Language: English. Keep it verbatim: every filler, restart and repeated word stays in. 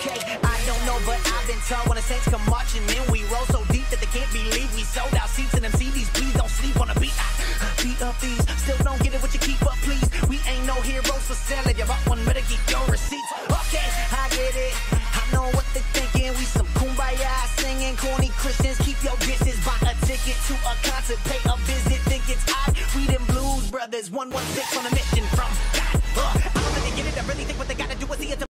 Okay, I don't know, but I've been told when the Saints come marching in, we roll so deep that they can't believe we sold out seats in them C Ds. Please don't sleep on the beat. I beat up these, still don't get it, what you keep up, please. We ain't no heroes for sale. If you bought one, better keep your receipts. Okay, I get it. I know what they thinking. We some kumbaya singing, corny Christians. Keep your distance. Buy a ticket to a concert, pay a visit. Think it's odd. We them blues brothers. one one six on a mission from